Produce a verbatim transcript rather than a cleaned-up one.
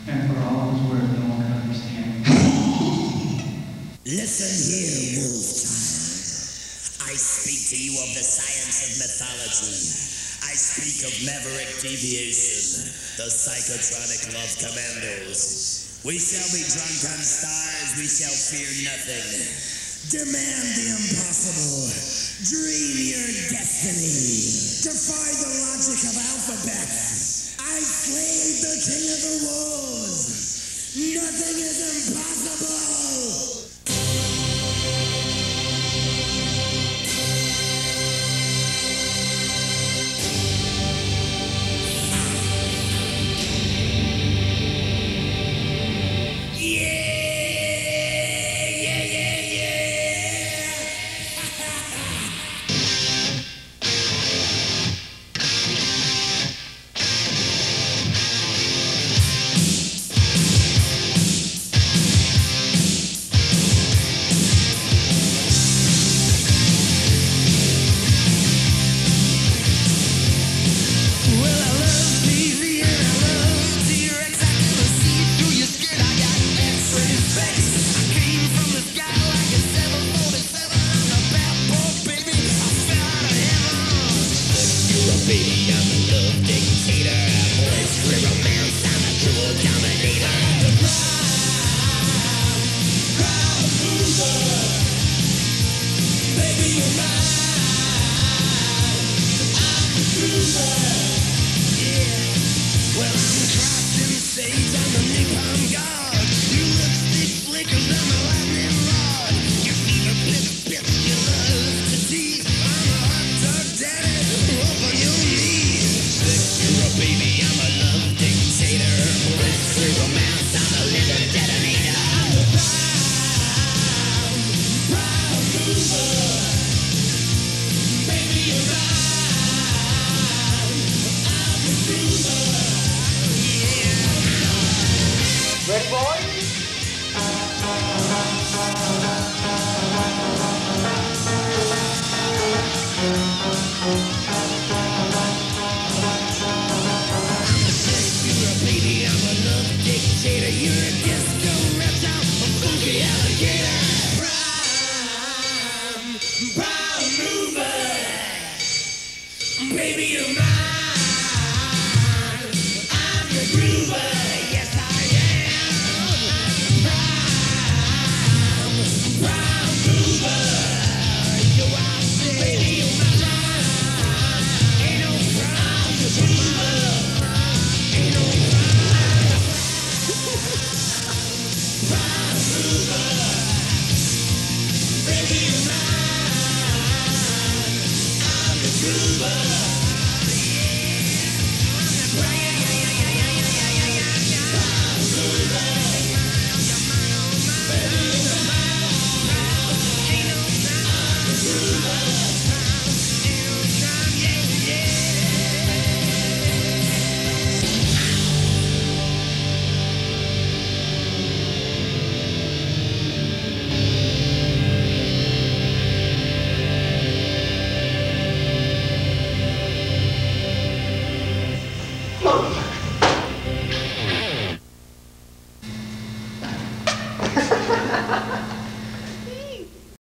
And for all his words no one can understand. Listen here, wolf child. I speak to you of the science of mythology. I speak of maverick deviation, the psychotronic love commandos. We shall be drunk on stars, we shall fear nothing. Demand the impossible. Dream your destiny. Defy the logic of alphabets. I slayed the king of the wolves. Nothing is impossible. Baby, I'm a love dictator. Boys, romance, I'm a cool dominator.